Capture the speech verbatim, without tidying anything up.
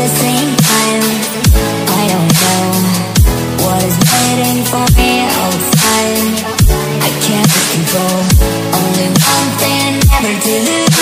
the same time. I don't know what is waiting for me outside. I can't control, only one thing, never to lose.